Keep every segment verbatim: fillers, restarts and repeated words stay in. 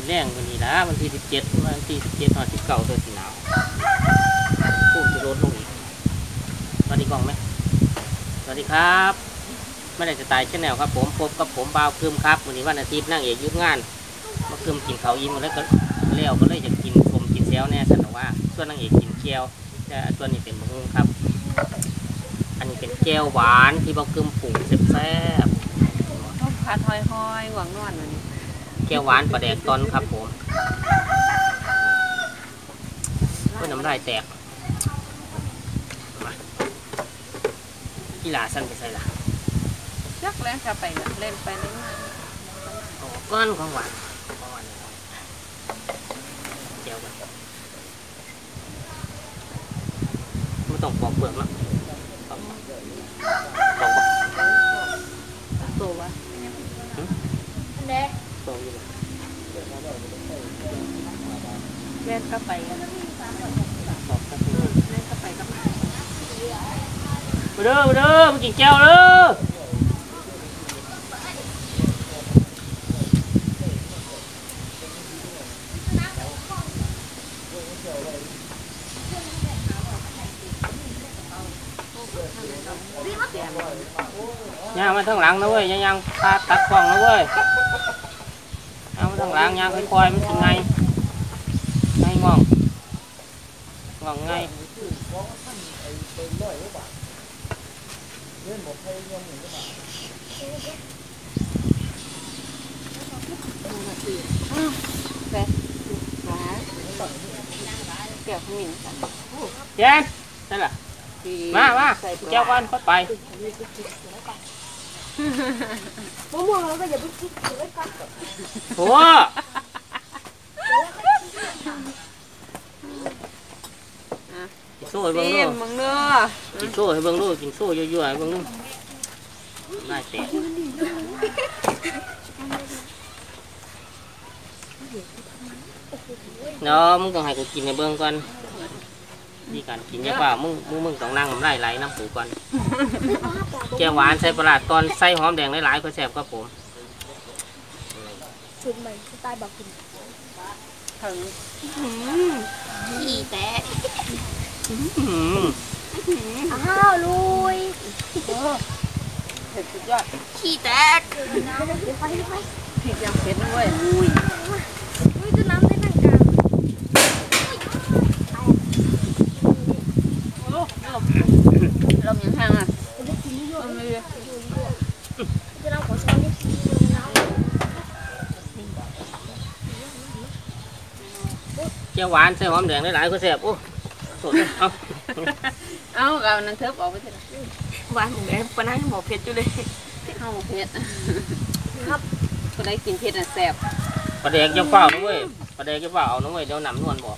แรงวันนี้นะวันที่สิบเจ็ดวันที่สิบเจ็ดวันที่เก้าตัวสีหนาวพุ่งจะลดลงอีกสวัสดีกล้องไหมสวัสดีครับไม่ได้จะตายชแนลครับผมพบกับผมบ่าวคืมครับวันนี้วันอาทิตย์นั่งเอกยุดงานมาคืมกินเขายิ้มแล้วก็เลี้ยวก็เลยจะกินชมกินแซวแน่สันหรอว่าส่วนนั่งเอกกินเกี๊ยวแต่ตัวนี้เป็นมะฮุ่งครับอันนี้เป็นแก้วหวานที่บ่าวคืมปรุงแซ่บๆผัดหอยหอยหวังนวลวันนี้แก้วหวานปลาแดกตอนครับผมเพื่อน้ำลายแตกมากีฬาสั้นไปใส่ละยักแล้วจะไปเล่นไปเล่นมาก้อนของหวานของหวานแก้วกันไม่ต้องปอกเปลือกนะปอกปอกตัววะอันเด้ตัวอยู่เล่นก็ไปกันปอกก็ไปเล่นก็ไปก็มาไปเด้อไปเด้อมากินแก้วเด้อย่างมาทั้งหลังนะเว้ยย่างพาตัดกล้องนะเว้ยย่างมาทั้งหลังย่างค่อยๆมันเป็นไงไงงองงองไงแปดขาเกี่ยวขมิ้นกันเย็นนั่นแหละมามาแก้วก้อนค่อยไปมะม่วงเราก็อย่าไปคิดถึงไว้ก่อนโอ้กินโซ่ให้เบิ่งดูมึงเนื้อกินโซ่ให้เบิ่งดูกินโซ่ยั่วๆให้เบิ่งดูได้แตกเนาะมึงต้องให้กูกินในเบิ่งก่อนนี่การกินเยอะเปล่ามึงมึงมึงต้องนั่งไล่ไล่น้ำปูก่อนแกงหวานใส่ปลาตอนใส่หอมแดงหลายๆก็แซ่บครับผมชุดใหม่สไตล์บอกคุณถึงขี่แตะอ้าวลุยเผ็ดสุดยอดขี่แตกเดี๋ยวไปเดี๋ยวไปเผ็ดยังเผ็ดด้วยอุ้ยอุ้ยจะน้ำได้นั่งกลางลมยังแห้งอ่ะจะกินเยอะเลยจะน้ำขอช้อนนิดแกงหวานใส่หอมแดงหลายๆก็แซ่บโอ้สดเอาเอาเอานั่นเทิบออกไปเถอะหวานเหมือนปนนั้นหมอเผ็ดอยู่เลยข้าวหมกเผ็ดครับก็ได้กินเผ็ดอ่ะแซ่บปลาแดกจะเปล่านะเว้ยปลาแดกจะเปล่าเอานะเว้ยเดี๋ยวหนำนวลบอก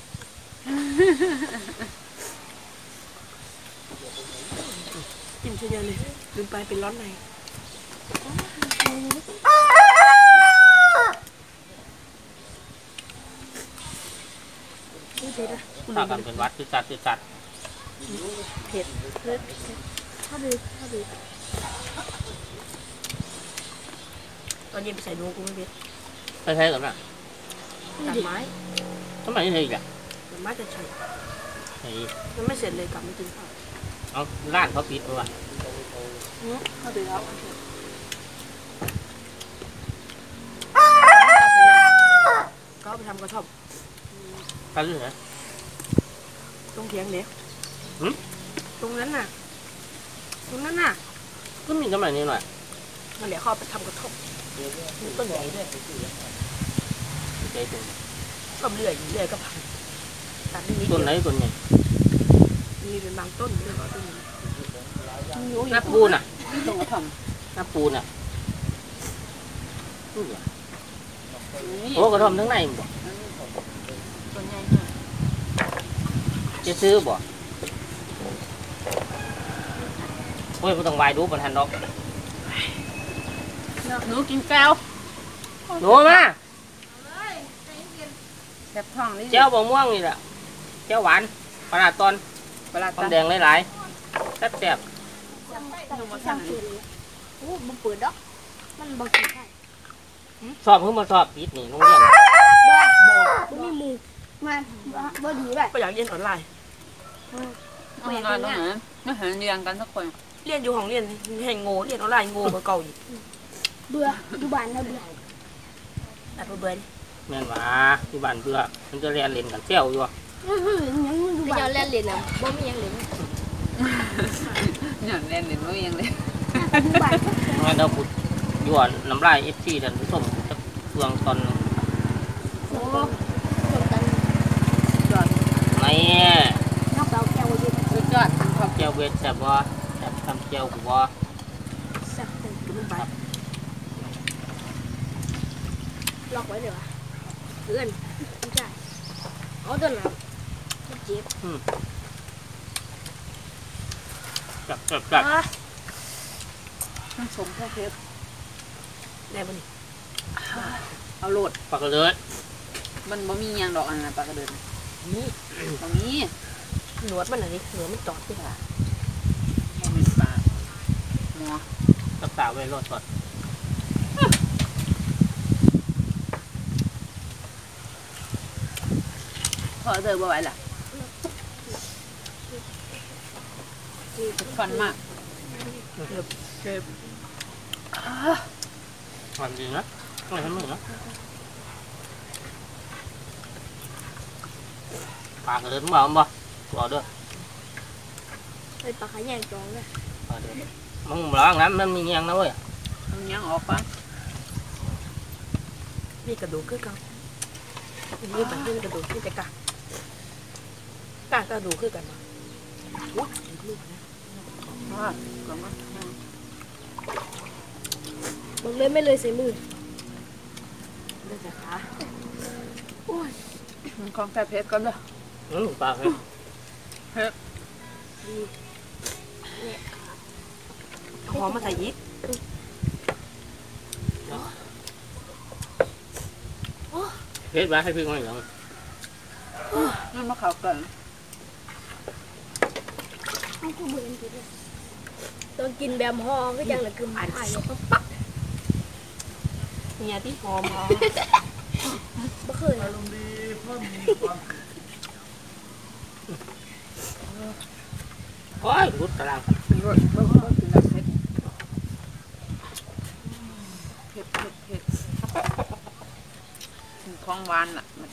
กินเฉยเลยลืมไปเป็นร้อนในถ้ากันเป็นวัดคือจัดคือจัดเผ็ดเผ็ดข้าวบีข้าวบีตอนเย็นไปใส่ดวงกูไม่เผ็ดใช่ใช่กับน่ะตัดไม้ทำไมไม่ใช่อีกอ่ะตัดไม้จะใช่ไอ้ยังไม่เสร็จเลยกลับมากินข้าวเอาร้านเขาปิดหรือเปล่าข้าวบีแล้วก็ไปทำกระท่อมกันหรือไงตรงเถียงเนี่ยตรงนั้นน่ะตรงนั้นน่ะก็มีทำไมนี่หน่อยมันเดี๋ยวเขาไปทำกระท่อมต้นใหญ่ด้วยใจตรงต้นเลื่อยเลื่อยก็พังตัดนิดต้นไหนต้นไหนมีเป็นบางต้นเรื่องต้นหน้าปูน่ะตรงกระท่อมหน้าปูน่ะโอ้กระท่อมทั้งในบ่ต้นใหญ่จะซื้อบ่โอ้ยไม่ต้องวายดูบนหันดอกหนูกินแก้วหนูมาแซ่บท้องนี่แก้วบะม่วงนี่แหละแก้วหวานปลาตอนปลาตอนแดงหลายๆแซ่บแซ่บโอ้มันเปิดดอกมันบอกกินได้สอบเพิ่งมาสอบปิดนี่โรงเรียนบอกบ่มีหมู่มาบ่ดีแบบก็อยากเรียนออนไลน์เอานอนตรงไหนไม่เห็นเรียนกันสักคนเรียนอยู่ห้องเรียนแห่งโง่เรียนออนไลน์โง่กว่าเก่าอีกเบื่ออยู่บ้านแล้วเบื่อแต่เบื่อแม่นว่าที่บ้านเบื่อมันจะเรียนเล่นกันเซลอยู่อื้อหือยังอยู่บ้านเล่นเล่นน่ะบ่มีหยังเล่นหย่อนเล่นเล่นไม่ยังเลยอยู่บ้านงั้นเราพูดยวนน้ำลายเอฟซีท่านผู้ชมจะเฟืองตอนหนึ่งโอ้คนกันไหนนอกเตาแก้วอยู่สุดยอดครับเจียวเวทแซ่บบ่แซ่บทำเจียวกูบ่สักตึงกินมันไปล็อกไว้เลยวะเพื่อนไม่ใช่เอาตัวน่ะเจ็บจับจับจับมันสมแค่เพชรแน่บ่นี่เอาโหลดปากกระเดิดมันบ่มียังดอกอันนั้นปลากระเดินนี่ตรงนี้หนวดมันน่ะนี่หนวดมันจอดด้วยมันมีปลาหมอตักตาไว้รอดก่อนพอเดินบ่ไหวล่ะฟันมากเจ็บมันดีนะไม่ทำมือนะปากกระเดิดบ่บ่บ่เด้อไอ้ปลาขายางจองเลยปากกระเดิดมึงร้องนั้นมันมีเงี้ยงนะเว้ยมันยังออกปะนี่กระดูกคือเก่านี่ไปนี่กระดูกนี่แต่กะกะกระดูกคือกันบ่ว้าลูกนะว่าก็มันมึงเลยไม่เลยใส่มือเลือดขามันของแค่เพชรก่อนเด้ออืมปากเลยหอมมาใส่อีกเพชรบ้าให้พี่ง่อยหรอมันมาเข้ากันเอากูเบื่อจริงๆต้องกินแบบห่อก็ยังเหลือคือหายเลยก็ปักเมียที่หอมหอมบ่เคยโอ้ยรุดตารางเป็นรสเบิ่งว่ากินแบบเพชรเผ็ดเผ็ดเผ็ดของหวานล่ะมัน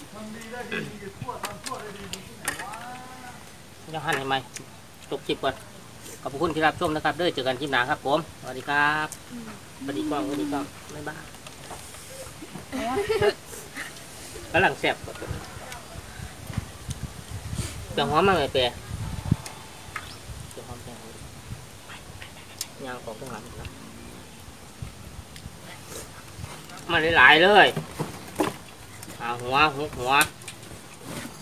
ยังหันให้ไหมจบคลิปก่อนขอบคุณที่รับชมนะครับเด้อเจอกันคลิปหน้าครับผมสวัสดีครับสวัสดีกล้องสวัสดีกล้องบ๊ายบายกำลังแซ่บจะหอมมากเลยเปย์จะหอมแค่ไหนย่างของข้างหลังนะมาหลายๆเลยหาหัวหัวหัว